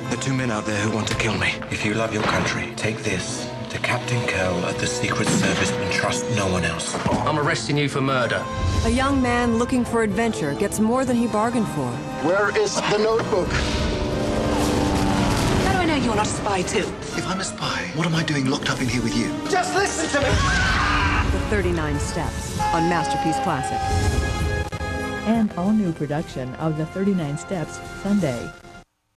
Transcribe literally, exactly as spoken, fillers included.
The two men out there who want to kill me. If you love your country, take this to Captain Curl at the Secret Service and trust no one else. I'm arresting you for murder. A young man looking for adventure gets more than he bargained for. Where is the notebook? How do I know you're not a spy too? If I'm a spy, what am I doing locked up in here with you? Just listen to me! The thirty-nine Steps on Masterpiece Classic. An all-new production of The thirty-nine Steps, Sunday.